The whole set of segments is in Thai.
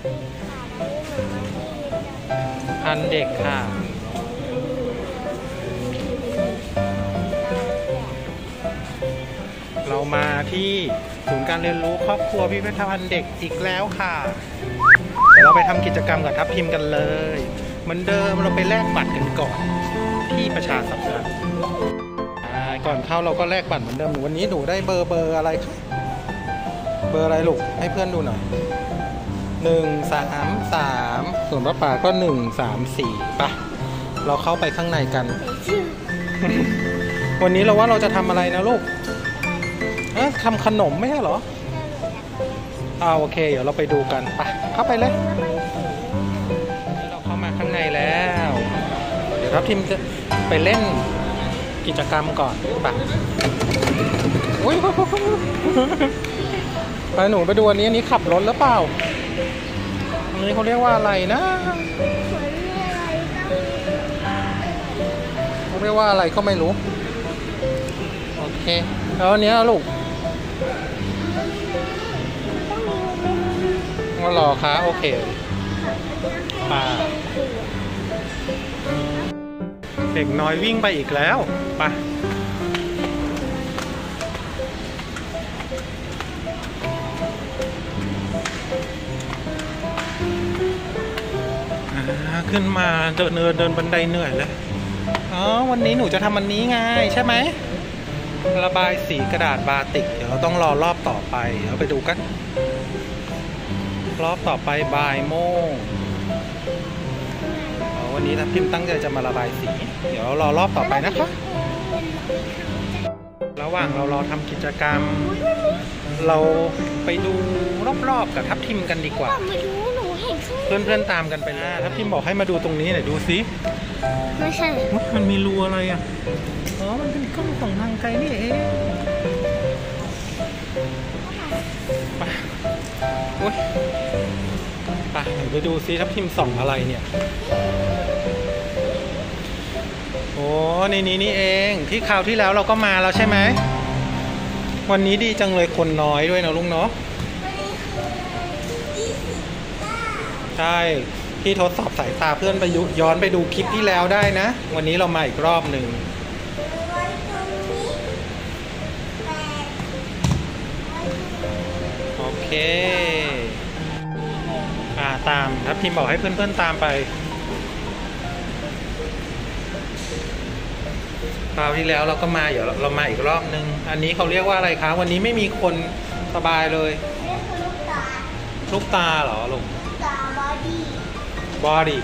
พันเด็กค่ะเรามาที่ศูนย์การเรียนรู้ครอบครัวพิพิธภัณฑ์เด็กอีกแล้วค่ะเดี๋ยวเราไปทำกิจกรรมกับทัพทิมกันเลยเหมือนเดิมเราไปแลกบัตรกันก่อนที่ประชาสัมพันธ์ก่อนเข้าเราก็แลกบัตรเหมือนเดิมวันนี้หนูได้เบอร์อะไรคะเบอร์อะไรลูกให้เพื่อนดูหน่อย133ส่วนป้าป่าก็134ป่ะเราเข้าไปข้างในกันวันนี้เราว่าเราจะทำอะไรนะลูกทำขนมไม่ใช่เหรอโอเคเดี๋ยวเราไปดูกันไปเข้าไปเลยเราเข้ามาข้างในแล้วเดี๋ยวทัพทิมจะไปเล่นกิจกรรมก่อนไปอุ้ยไปหนูไปดูอันนี้ขับรถหรือเปล่าอันนี้เขาเรียกว่าอะไรนะเขาเรียกว่าอะไรก็ไม่รู้โอเคแล้วอันนี้ลูกว่ารอคะโอเคป่าเด็กน้อยวิ่งไปอีกแล้วป่ะขึ้นมาเดินบันไดเหนื่อยเลยวันนี้หนูจะทำอันนี้ไงใช่ไหมระบายสีกระดาษบาติกเดี๋ยวเราต้องรอรอบต่อไปเดี๋ยวไปดูกันรอบต่อไปบ่ายโมงวันนี้ทัพทิมตั้งใจจะมาระบายสีเดี๋ยวรอรอบต่อไปนะคะระหว่างเรารอทำกิจกรรมเราไปดูรอบๆกับทัพทิมกันดีกว่าเพื่อนๆตามกันไปนะทัพทิมบอกให้มาดูตรงนี้หน่อยดูสิไม่ใช่มันมีรูอะไรอ่ะมันเป็นกล้องส่องทางไกลนี่เองไปไปดูซิทัพทิมส่องอะไรเนี่ยในนี้นี่เองที่คราวที่แล้วเราก็มาแล้วใช่ไหมวันนี้ดีจังเลยคนน้อยด้วยนะลุงเนาะใช่ที่ทดสอบสายตาเพื่อนไปย้อนไปดูคลิปที่แล้วได้นะวันนี้เรามาอีกรอบหนึ่งโอเคตามทัพทิมบอกให้เพื่อนๆตามไปคราวที่แล้วเราก็มาเดี๋ยวเรามาอีกรอบนึงอันนี้เขาเรียกว่าอะไรคะวันนี้ไม่มีคนสบายเลยลูกตาเหรอลูกตาบอดี้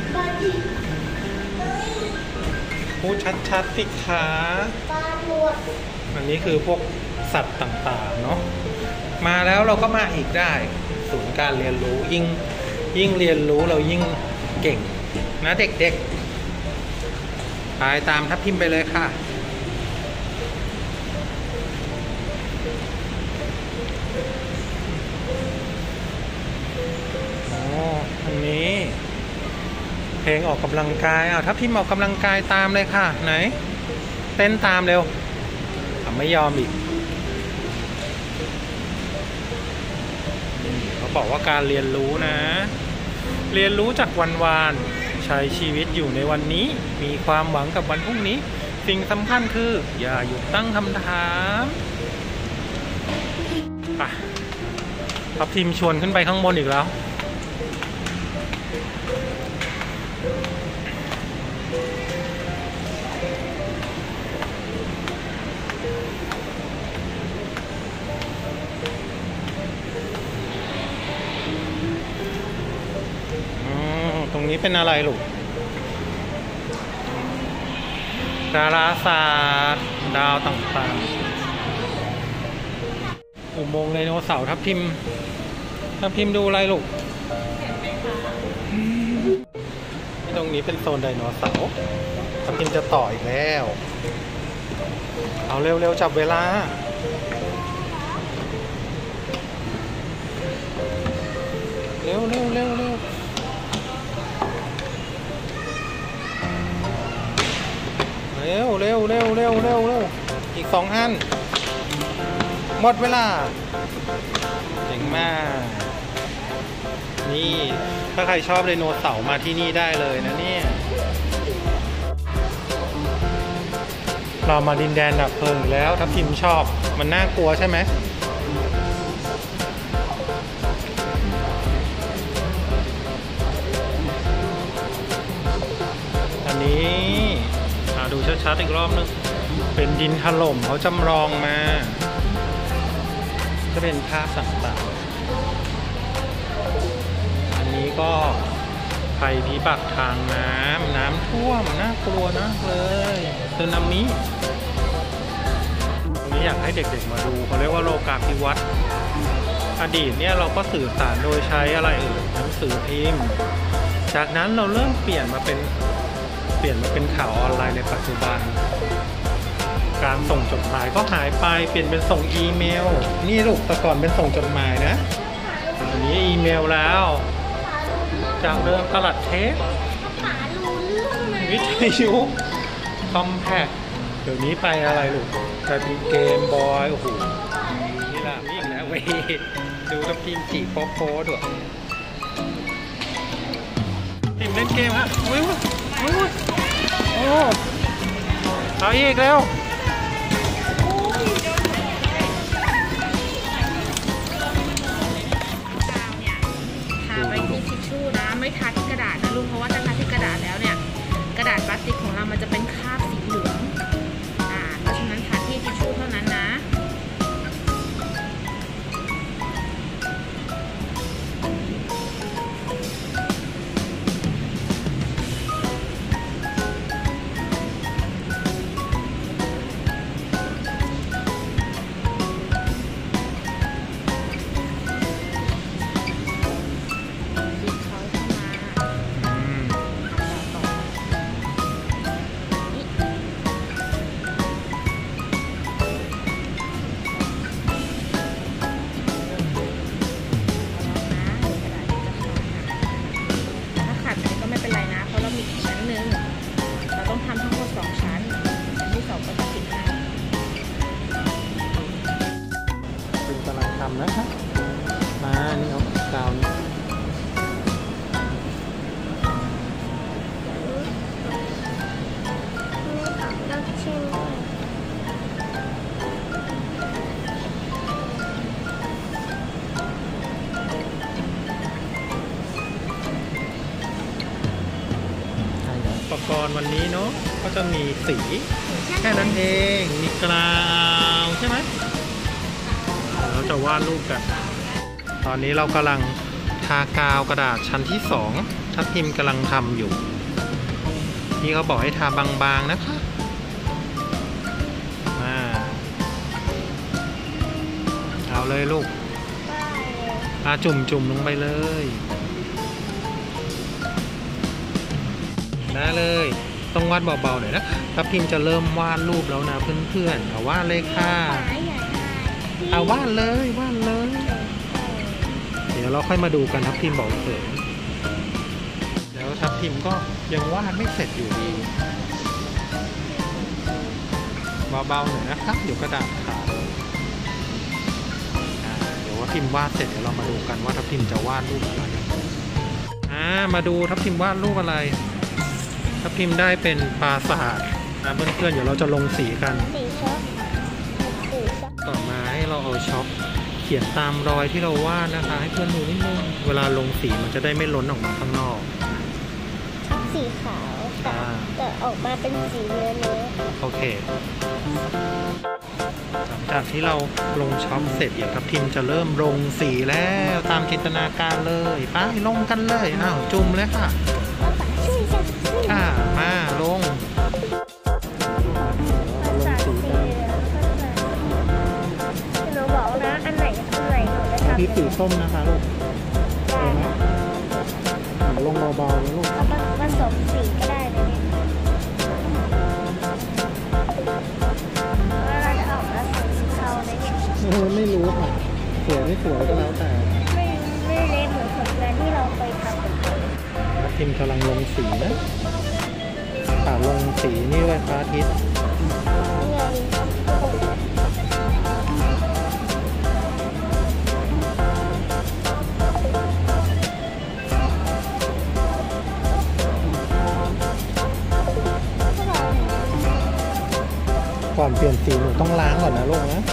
พูดชัดๆสิคะอันนี้คือพวกสัตว์ต่างๆเนาะมาแล้วเราก็มาอีกได้ศูนย์การเรียนรู้ยิ่งเรียนรู้เรายิ่งเก่งนะเด็กๆไปตามทัพทิมไปเลยค่ะอันนี้เพลงออกกำลังกายทัพทิมออกกำลังกายตามเลยค่ะไหนเต้นตามเร็วไม่ยอมอีกเขาบอกว่าการเรียนรู้นะเรียนรู้จากวันๆใช้ชีวิตอยู่ในวันนี้มีความหวังกับวันพรุ่งนี้สิ่งสำคัญคืออย่าหยุดตั้งคำถามทัพทิมชวนขึ้นไปข้างบนอีกแล้วตรงนี้เป็นอะไรลูกดาราศาสตร์ดาวต่างๆอุโมงค์ไดโนเสาร์ทับทิมดูอะไรลูกตรงนี้เป็นโซนไดโนเสาร์ทับทิมจะต่ออีกแล้วเอาเร็วๆจับเวลาเร็วอีก2 อันหมดเวลาเจ๋งมากนี่ถ้าใครชอบไดโนเสาร์มาที่นี่ได้เลยนะเนี่ยเรามาดินแดนดับเพลิงแล้วทัพทิมชอบมันน่ากลัวใช่ไหมอันนี้ดูชัดๆอีกรอบนึงเป็นดินถล่มเขาจำลองมาจะเป็นภาพต่างๆอันนี้ก็ภัยพิบัติทางน้ำท่วมน่ากลัวนะเลยสึนามิตรงนี้อยากให้เด็กๆมาดูเขาเรียกว่าโลกาภิวัตน์อดีตเนี่ยเราก็สื่อสารโดยใช้อะไรหนังสือพิมพ์จากนั้นเราเริ่มเปลี่ยนมาเป็นข่าวออนไลน์ในปัจจุบันการส่งจดหมายก็หายไปเปลี่ยนเป็นส่งอีเมลนี่ลูกแต่ก่อนเป็นส่งจดหมายนะอันนี้อีเมลแล้วจากเดิมกระดาษเทปวิทยุคอมแพคเดี๋ยวนี้ไปอะไรลูกไปเป็นเกมบอยโอ้โหนี่ล่ะนี่อีกแล้วเว้ยดูกับทีมจีโป๊โป๊ด้วยทีมเล่นเกมฮะโอ้เอาอีกแล้วไม่ทาที่กระดาษนะลูกเพราะว่าถ้าทาที่กระดาษแล้วเนี่ยกระดาษพลาสติกของเรามันจะเป็นคราบสีเหลืองเพราะฉะนั้นทาที่ทิชชู่เท่านั้นนะนะคะมานี่เอากาวนี้อุปกรณ์วันนี้เนาะก็จะมีสีแค่นั้นเองมีกาวใช่ไหมเราจะวาดรูปกันตอนนี้เรากำลังทากาวกระดาษชั้นที่2ทัพทิมกำลังทำอยู่พี่เขาบอกให้ทาบางๆนะคะเอาเลยลูกจุ่มลงไปเลยได้เลยต้องวาดเบาๆหน่อยนะทัพทิมจะเริ่มวาดรูปแล้วนะเพื่อนๆเอาวาดเลยค่ะเอาวาดเลยเดี๋ยวเราค่อยมาดูกันทัพทิมบอกเสร็จแล้วทัพทิมก็ยังวาดไม่เสร็จอยู่ดีเบาๆหน่อยนะครับเดี๋ยวกระดาษขาดเดี๋ยวว่าทิมวาดเสร็จเดี๋ยวเรามาดูกันว่าทัพทิมจะวาดรูปอะไรมาดูทัพทิมวาดรูปอะไรทัพทิมได้เป็นปราสาทนะเพื่อนๆเดี๋ยวเราจะลงสีกันต่อมาให้เราเอาช็อคเขียนตามรอยที่เราวาดนะคะให้เพื่อนดูนิดนึงเวลาลงสีมันจะได้ไม่ล้นออกมาข้างนอกสีขาวแต่ออกมาเป็นสีเนื้อโอเคหลังจากที่เราลงช็อคเสร็จเดี๋ยวทัพทิมจะเริ่มลงสีแล้วตามจินตนาการเลยไปลงกันเลยจุ่มเลยค่ะมาลงหนูบอกนะอันไหนหนูจะทำนี่สีส้มนะคะลูกได้ไหมลงเบาๆนะลูกผสมสีก็ได้เลยว่าเราจะออกมาสีเทาเลยเนี่ยไม่รู้ค่ะสวยไม่สวยก็แล้วแต่ไม่เละเหมือนผลงานที่เราเคยทำทิมกำลังลงสีนะลงสีนี่ไว้พระอาทิตย์ก่อนเปลี่ยนสีหนูต้องล้างก่อนนะลูกนะ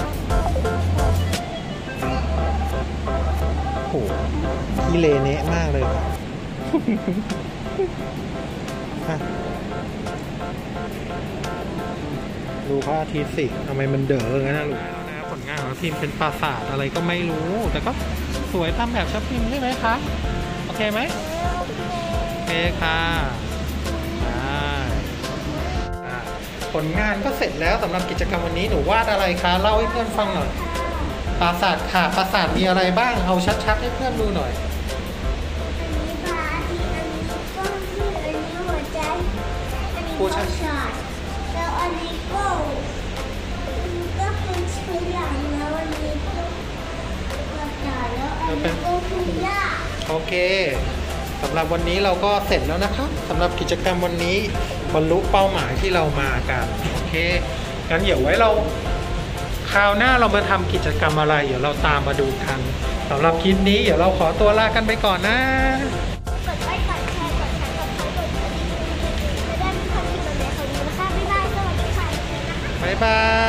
โอ้โหขี้เลเนะมากเลยค่ะ ดูพระอาทิตย์สิทำไมมันเด๋ออย่างนั้นนะลูกนะผลงานของทีมเป็นปราสาทอะไรก็ไม่รู้ แต่ก็สวยตามแบบชับพิมพ์ใช่ไหมคะ โอเคไหมโอเคค่ะผลงานก็เสร็จแล้วสำหรับกิจกรรมวันนี้หนูวาดอะไรคะเล่าให้เพื่อนฟังหน่อยปราสาทค่ะปราสาทมีอะไรบ้างเอาชัดๆให้เพื่อนดูหน่อยอันนี้พระอาทิตย์อันนี้ก้อนเมฆอันนี้หัวใจอันนี้ปราสาทแล้วอันนี้ก็เป็นชื่อหลังแล้วอันนี้ก็ปราสาทแล้วอันนี้ก็คือหญ้าโอเคสำหรับวันนี้เราก็เสร็จแล้วนะคะสำหรับกิจกรรมวันนี้บรรลุเป้าหมายที่เรามากันโอเคงั้นเดี๋ยวไว้เราคราวหน้าเรามาทำกิจกรรมอะไรเดี๋ยวเราตามมาดูกันสำหรับคลิปนี้เดี๋ยวเราขอตัวลากันไปก่อนนะกดไลค์กดแชร์กดซับสไครต์กดกระดิ่งจะได้ไม่พลาดคลิปใหม่ๆของหนูนะคะบ๊ายบายสวัสดีค่ะบ๊ายบาย